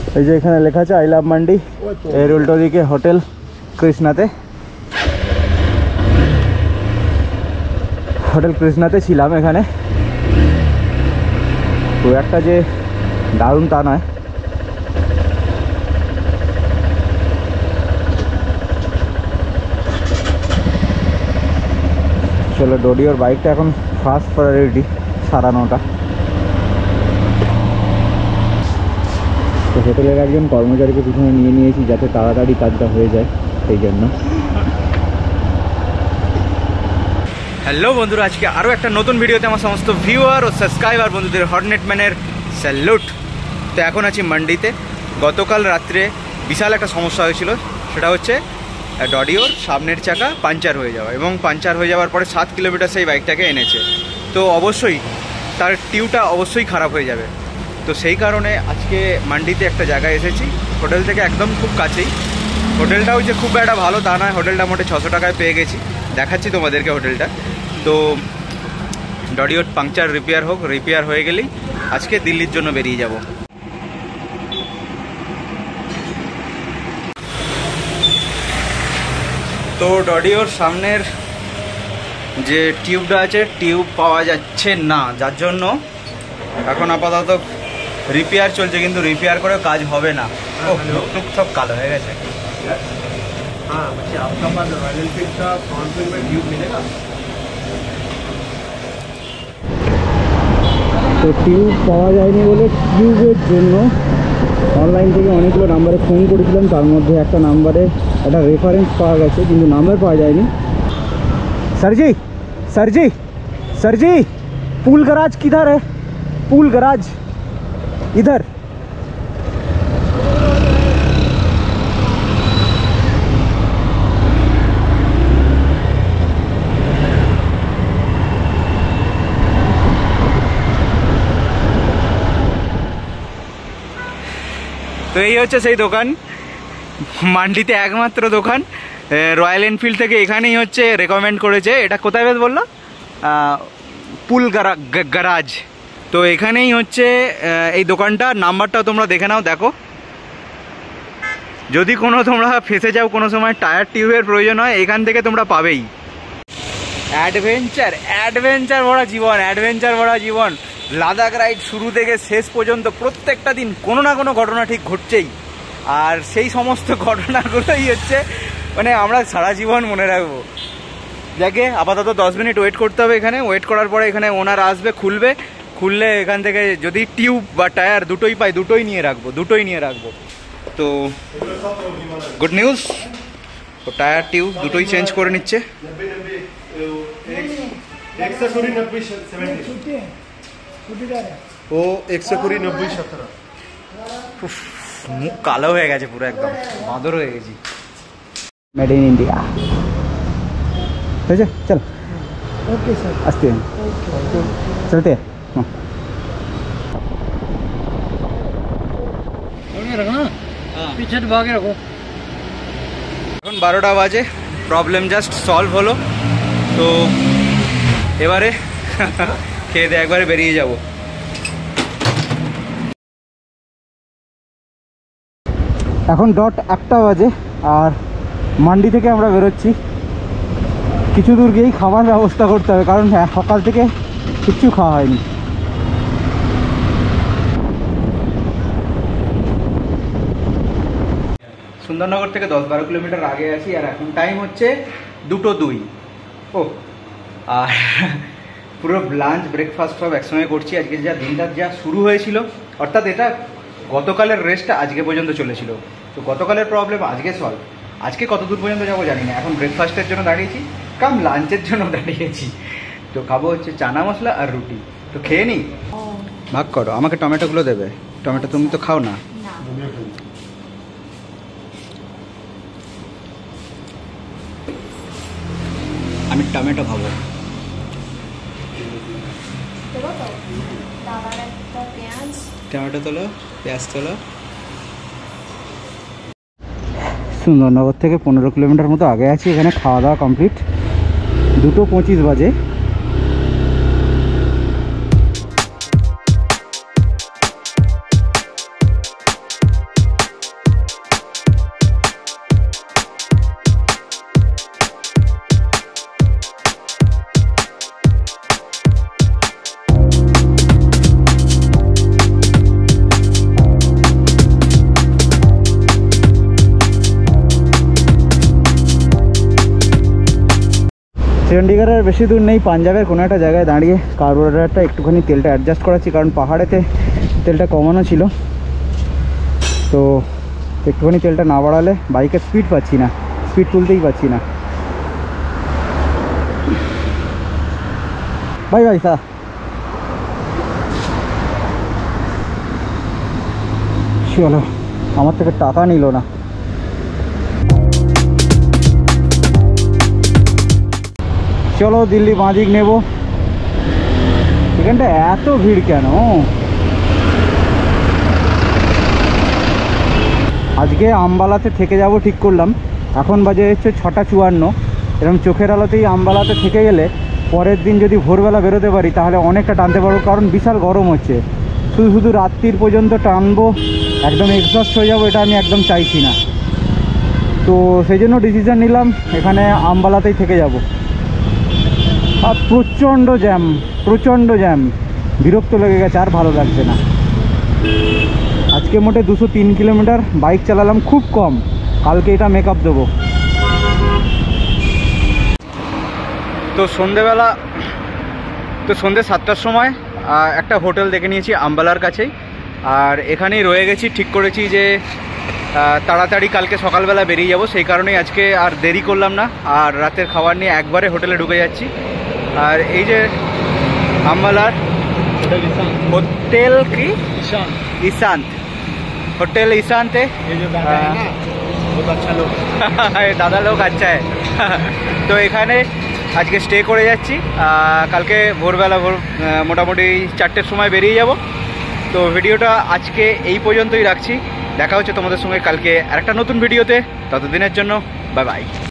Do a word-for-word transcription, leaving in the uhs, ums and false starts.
এই যে এখানে লেখা আছে আই লাভ মান্ডি, এর উল্টো দিকে হোটেল কৃষ্ণাতে। হোটেল কৃষ্ণাতে ছিলাম এখানে, তো একটা যে দারুণ তা নয়। চলো ডোডিওর বাইকটা এখন ফার্স্ট প্রায়োরিটি সারানোটা। তো হোটেলের একজন কর্মচারীকে পিছনে নিয়ে নিয়েছি যাতে তাড়াতাড়ি কাজটা হয়ে যায়, সেই জন্য। হ্যালো বন্ধুরা, আজকে আরও একটা নতুন ভিডিওতে আমার সমস্ত ভিউয়ার ও সাবস্ক্রাইবার বন্ধুদের হর্নেট ম্যানের স্যালুট। তো এখন আছি মান্ডিতে। গতকাল রাত্রে বিশাল একটা সমস্যা হয়েছিল, সেটা হচ্ছে ডডিওর সামনের চাকা পাঞ্চার হয়ে যাওয়া, এবং পাঞ্চার হয়ে যাওয়ার পরে সাত কিলোমিটার সেই বাইকটাকে এনেছে। তো অবশ্যই তার টিউটা অবশ্যই খারাপ হয়ে যাবে। তো সেই কারণে আজকে মান্ডিতে একটা জায়গায় এসেছি, হোটেল থেকে একদম খুব কাছেই। হোটেলটাও যে খুব একটা ভালো তা নয়, হোটেলটা মোটে ছশো টাকায় পেয়ে গেছি, দেখাচ্ছি তোমাদেরকে হোটেলটা। তো ডডিওর পাংচার রিপেয়ার হোক, রিপেয়ার হয়ে গেলেই আজকে দিল্লির জন্য বেরিয়ে যাব। তো ডডিওর সামনের যে টিউবটা আছে, টিউব পাওয়া যাচ্ছে না, যার জন্য এখন আপাতত রিপেয়ার চলছে, কিন্তু রিপেয়ার করে কাজ হবে না। ও টুক সব কালো হয়ে গেছে। তো টিউব পাওয়া যায়নি বলে টিউবের জন্য অনলাইন থেকে অনেকগুলো নাম্বারে ফোন করেছিলাম, তার মধ্যে একটা নাম্বারে একটা রেফারেন্স পাওয়া গেছে, কিন্তু নাম্বার পাওয়া যায়নি। सरजी सरजी सरजी पूल गराज किधर है? पूल गराज इधर। তো এই হচ্ছে সেই দোকান, মান্ডিতে একমাত্র দোকান। রয়্যাল এনফিল্ড থেকে এখানেই হচ্ছে রেকমেন্ড করেছে। এটা কোথায় বেশ বললো? Pool garage. তো এখানেই হচ্ছে এই দোকানটা। নাম্বারটাও তোমরা দেখে নাও, দেখো। যদি কোনো তোমরা ফেসে যাও, কোনো সময় টায়ার টিউবের প্রয়োজন হয়, এখান থেকে তোমরা পাবেই। অ্যাডভেঞ্চার অ্যাডভেঞ্চার ভরা জীবন, অ্যাডভেঞ্চার ভরা জীবন। লাদাখ রাইড শুরু থেকে শেষ পর্যন্ত প্রত্যেকটা দিন কোনো না কোনো ঘটনা ঠিক ঘটছেই, আর সেই সমস্ত ঘটনাগুলোই হচ্ছে মানে আমরা সারা জীবন মনে রাখবো। দেখে আপাতত দশ মিনিট ওয়েট করতে হবে এখানে। ওয়েট করার পরে এখানে ওনার আসবে, খুলবে, খুললে এখান থেকে যদি টিউব বা টায়ার দুটোই পাই, দুটোই নিয়ে রাখবো, দুটোই নিয়ে রাখবো। তো গুড নিউজ, তো টায়ার টিউব দুটোই চেঞ্জ করে নিচ্ছে। ও একশো কুড়ি নব্বই সতেরো। মুখ কালো হয়ে গেছে পুরো, একদম বাঁদর হয়ে গেছি। Made in India. चल चल ओके सर, आस्ते हैं, चलते हैं। रखना पीछे भागे रखो। এখন বারোটা বাজে, প্রবলেম জাস্ট সলভ হলো। তো এবারে খেয়ে দিয়ে একবারে বেরিয়ে যাব। এখন ডট একটা বাজে, আর মান্ডি থেকে আমরা বেরোচ্ছি। কিছু দূর গিয়েই খাবার ব্যবস্থা করতে হবে, কারণ সকাল থেকে কিচ্ছু খাওয়া হয়নি। সুন্দরনগর থেকে দশ বারো কিলোমিটার আগে আছি, আর এখন টাইম হচ্ছে দুটো দুই। ও আর পুরো লাঞ্চ ব্রেকফাস্ট সব একসঙ্গে করছি। আজকে যা দিনটা যা শুরু হয়েছিল, অর্থাৎ এটা গতকালের রেস্টটা আজকে পর্যন্ত চলেছিল। তো গতকালের প্রবলেম আজকে সলভ। আজকে কত দূর পর্যন্ত যাবো জানি না। এখন ব্রেকফাস্টের জন্য দাঁড়িয়েছি, কাম লাঞ্চের জন্য দাঁড়িয়েছি। তো খাবো হচ্ছে চানা মশলা আর রুটি। তো খেয়ে নিই, ভাগ করো। আমাকে টমেটোগুলো দেবে। টমেটো তুমি তো খাও না। আমি টমেটো খাবো। টমেটো তোলো, পেঁয়াজ তোলো। সুন্দরনগর থেকে পনেরো কিলোমিটার মতো আগে আছি। এখানে খাওয়া দাওয়া কমপ্লিট, দুটো পঁচিশ বাজে। চণ্ডীগড়ের বেশি দূর নেই, পাঞ্জাবের কোনো একটা জায়গায় দাঁড়িয়ে কার্বোরেটরটা একটুখানি তেলটা অ্যাডজাস্ট করাচ্ছি, কারণ পাহাড়েতে তেলটা কমানো ছিল। তো একটুখানি তেলটা না বাড়ালে বাইকের স্পিড পাচ্ছি না, স্পিড তুলতেই পাচ্ছি না। বাই বাই সা চলো, আমার থেকে টাকা নিল না। চলো দিল্লি বাঁদিক নেব। এখানটা এত ভিড় কেন? আজকে আম্বালাতে থেকে যাব ঠিক করলাম। এখন বাজে হচ্ছে ছটা চুয়ান্ন। এরকম চোখের আলোতেই আম্বালাতে থেকে গেলে পরের দিন যদি ভোরবেলা বেরোতে পারি তাহলে অনেকটা টানতে পারবো, কারণ বিশাল গরম হচ্ছে। শুধু শুধু রাত্রির পর্যন্ত টানবো, একদম এক্সস্ট হয়ে যাবো, এটা আমি একদম চাইছি না। তো সেই জন্য ডিসিশন নিলাম এখানে আম্বালাতেই থেকে যাব। আর প্রচণ্ড জ্যাম, প্রচণ্ড জ্যাম, বিরক্ত লেগে গেছে, আর ভালো লাগছে না। আজকে মোটে দুশো তিন কিলোমিটার বাইক চালালাম, খুব কম। কালকে এটা মেকআপ দেবো। তো সন্ধেবেলা, তো সন্ধে সাতটার সময় একটা হোটেল দেখে নিয়েছি আম্বালার কাছেই, আর এখানেই রয়ে গেছি। ঠিক করেছি যে তাড়াতাড়ি কালকে সকালবেলা বেরিয়ে যাব, সেই কারণেই আজকে আর দেরি করলাম না, আর রাতের খাবার নিয়ে একবারে হোটেলে ঢুকে যাচ্ছি। আর এই যে আম্বালার হোটেল কি ইশান্ত, হোটেল ইশান্তে দাদা লোক আচ্ছা হ্যাঁ। তো এখানে আজকে স্টে করে যাচ্ছি। কালকে ভোরবেলা ভোর মোটামুটি চারটের সময় বেরিয়ে যাব। তো ভিডিওটা আজকে এই পর্যন্তই রাখছি। দেখা হচ্ছে তোমাদের সঙ্গে কালকে আরেকটা নতুন ভিডিওতে। ততদিনের জন্য বাই বাই।